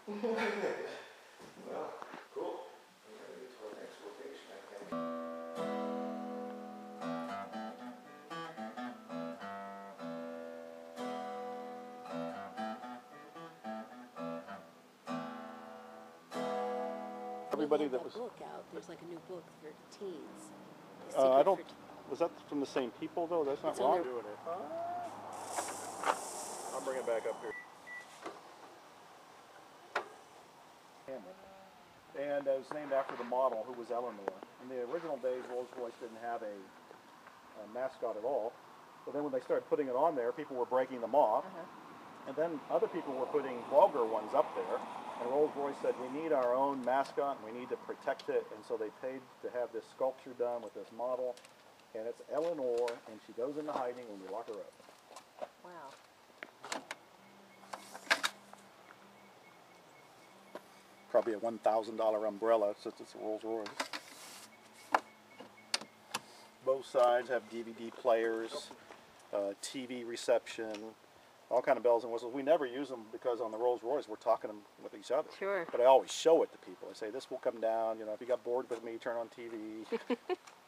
Well, cool. We're going to get to our next location, I think. Everybody that was book out. There's like a new book for teens. I don't. Was that from the same people though? That's not wrong. Doing it. I'll bring it back up here. And it was named after the model, who was Eleanor. In the original days, Rolls-Royce didn't have a mascot at all. But then when they started putting it on there, people were breaking them off. And then other people were putting vulgar ones up there. And Rolls-Royce said, we need our own mascot and we need to protect it. And so they paid to have this sculpture done with this model. And it's Eleanor, and she goes into hiding when we lock her up. Wow. Probably a $1,000 umbrella since it's a Rolls-Royce. Both sides have DVD players, TV reception, all kind of bells and whistles. We never use them because on the Rolls-Royce we're talking them with each other. Sure. But I always show it to people. I say, this will come down, you know, if you got bored with me, turn on TV.